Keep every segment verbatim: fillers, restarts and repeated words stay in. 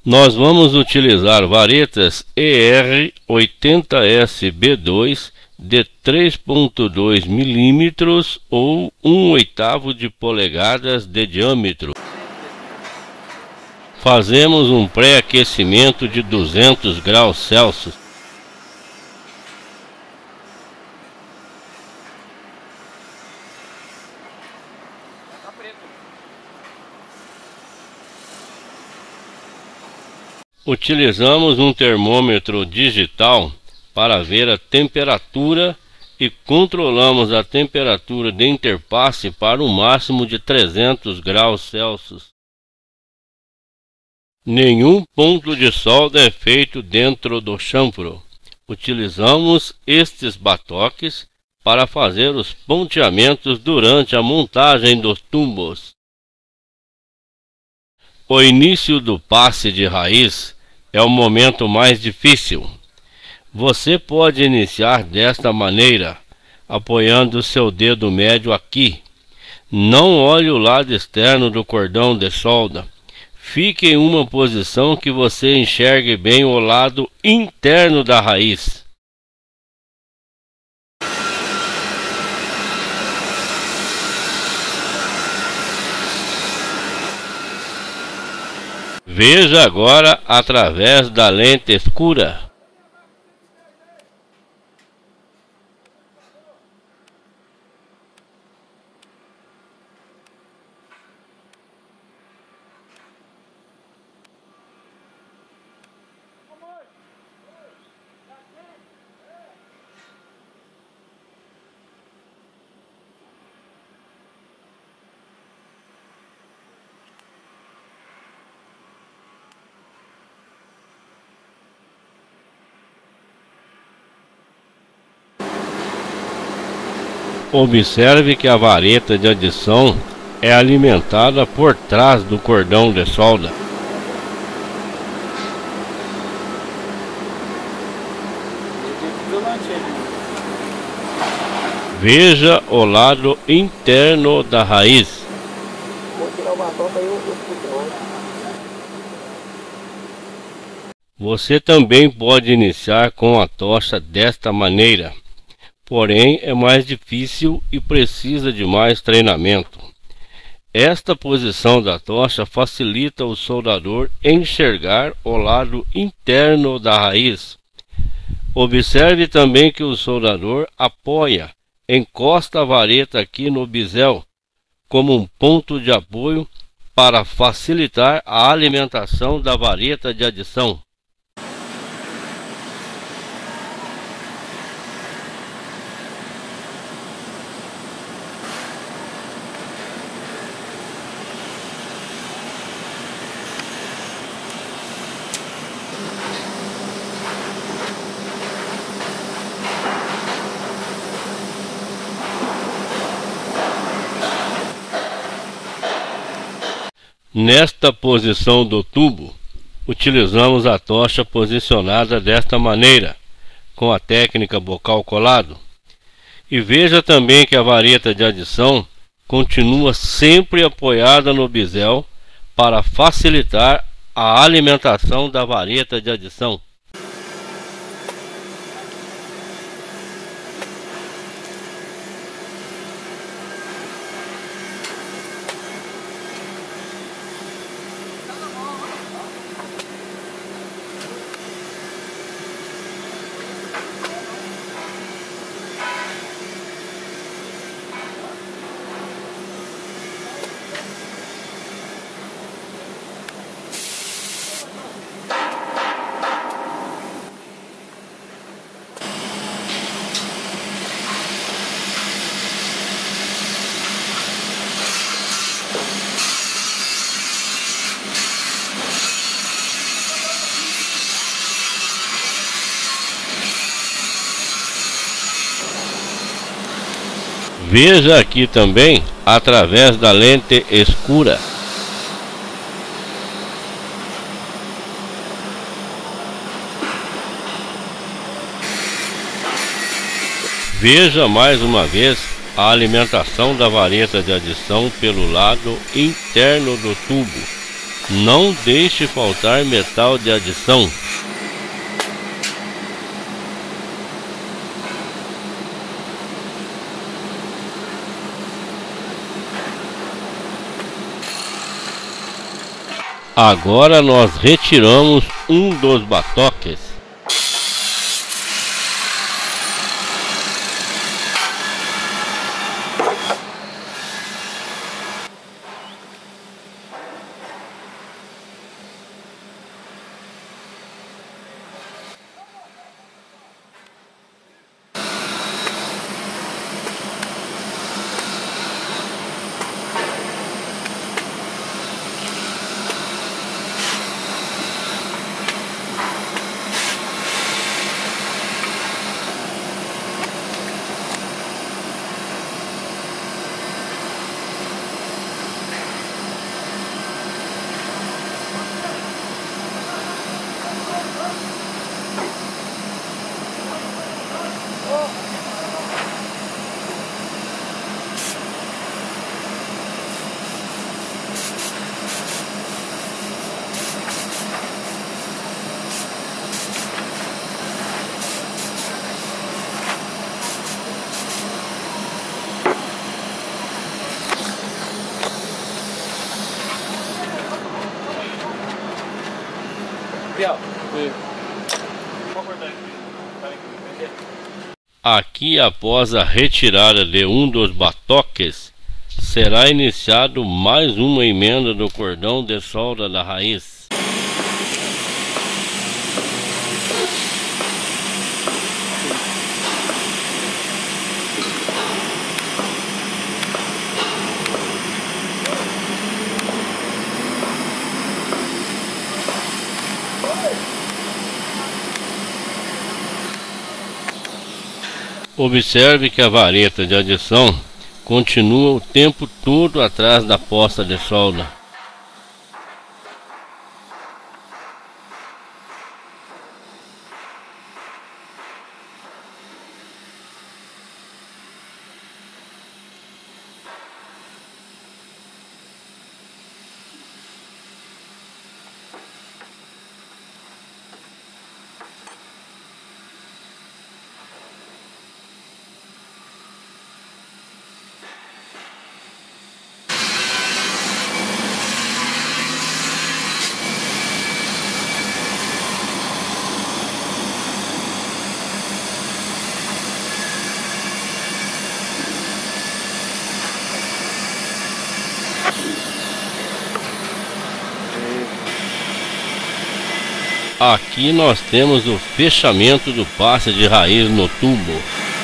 Nós vamos utilizar varetas E R oitenta S B dois de três ponto dois milímetros ou um oitavo de polegadas de diâmetro. Fazemos um pré-aquecimento de duzentos graus Celsius. Utilizamos um termômetro digital para ver a temperatura e controlamos a temperatura de interface para um máximo de trezentos graus Celsius. Nenhum ponto de solda é feito dentro do chanfro. Utilizamos estes batoques para fazer os ponteamentos durante a montagem dos tubos. O início do passe de raiz é o momento mais difícil. Você pode iniciar desta maneira, apoiando seu dedo médio aqui. Não olhe o lado externo do cordão de solda. Fique em uma posição que você enxergue bem o lado interno da raiz. Veja agora através da lente escura. Observe que a vareta de adição é alimentada por trás do cordão de solda. Veja o lado interno da raiz. Você também pode iniciar com a tocha desta maneira. Porém, é mais difícil e precisa de mais treinamento. Esta posição da tocha facilita o soldador enxergar o lado interno da raiz. Observe também que o soldador apoia, encosta a vareta aqui no bisel, como um ponto de apoio para facilitar a alimentação da vareta de adição. Nesta posição do tubo, utilizamos a tocha posicionada desta maneira, com a técnica bocal colado. E veja também que a vareta de adição continua sempre apoiada no bisel para facilitar a alimentação da vareta de adição. Veja aqui também através da lente escura. Veja mais uma vez a alimentação da vareta de adição pelo lado interno do tubo, Não deixe faltar metal de adição. Agora nós retiramos um dos batoques. Aqui, após a retirada de um dos batoques, será iniciado mais uma emenda do cordão de solda da raiz. Observe que a vareta de adição continua o tempo todo atrás da posta de solda. Aqui nós temos o fechamento do passe de raiz no tubo.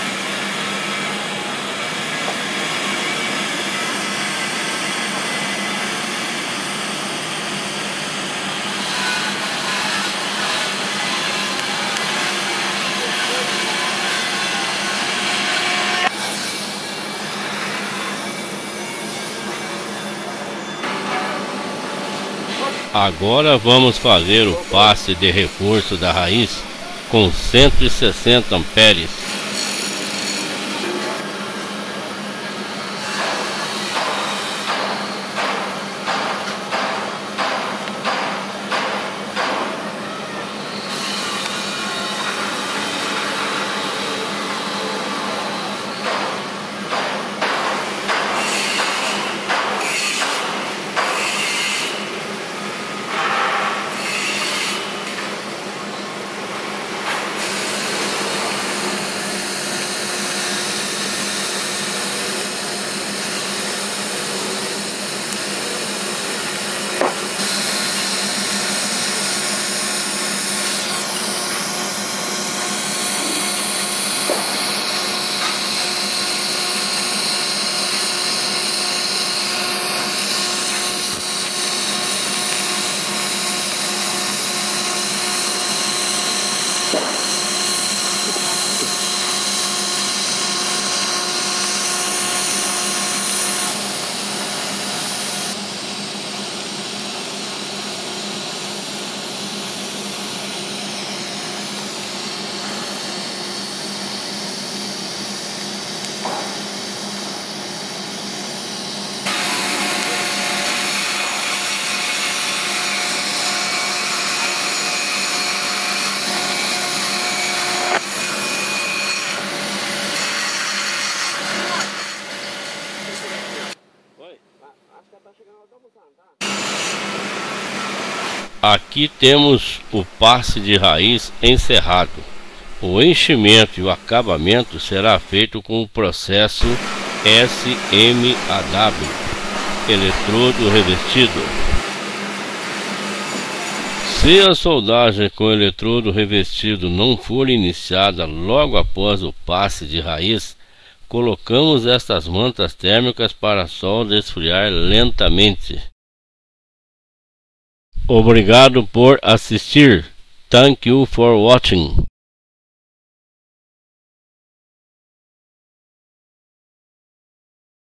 Agora vamos fazer o passe de reforço da raiz com cento e sessenta amperes. Aqui temos o passe de raiz encerrado. O enchimento e o acabamento será feito com o processo S M A W, eletrodo revestido. Se a soldagem com eletrodo revestido não for iniciada logo após o passe de raiz, colocamos estas mantas térmicas para a solda esfriar lentamente. Obrigado por assistir. Thank you for watching.